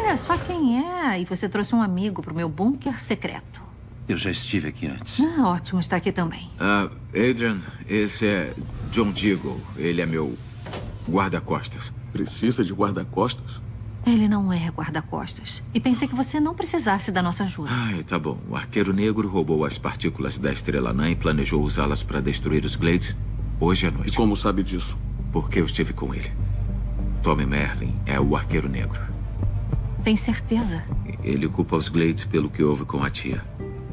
Olha só quem é. E você trouxe um amigo pro meu bunker secreto. Eu já estive aqui antes. Ah, ótimo, está aqui também. Adrian, esse é John Deagle. Ele é meu guarda-costas. Precisa de guarda-costas? Ele não é guarda-costas. E pensei que você não precisasse da nossa ajuda. Ai, tá bom. O Arqueiro Negro roubou as partículas da Estrela Anã e planejou usá-las para destruir os Glades hoje à noite. E como sabe disso? Porque eu estive com ele. Tommy Merlin é o Arqueiro Negro. Tem certeza? Ele culpa os Glades pelo que houve com a tia.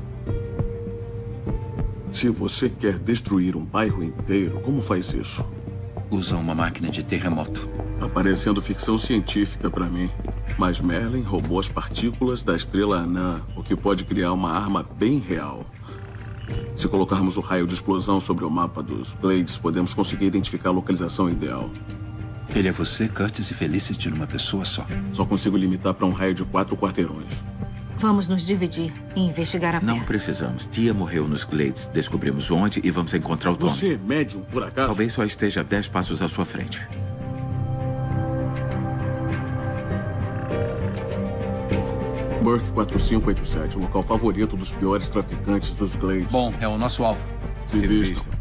Se você quer destruir um bairro inteiro, como faz isso? Usa uma máquina de terremoto. Tá parecendo ficção científica pra mim. Mas Merlin roubou as partículas da Estrela Anã, o que pode criar uma arma bem real. Se colocarmos o raio de explosão sobre o mapa dos Glades, podemos conseguir identificar a localização ideal. Ele é você, Curtis e Felicity numa pessoa só. Só consigo limitar para um raio de 4 quarteirões. Vamos nos dividir e investigar a pé. Não precisamos. Tia morreu nos Glades. Descobrimos onde e vamos encontrar o Tommy. Você é médium, por acaso? Talvez só esteja 10 passos à sua frente. Burke 4587, o local favorito dos piores traficantes dos Glades. Bom, é o nosso alvo. Se vistam.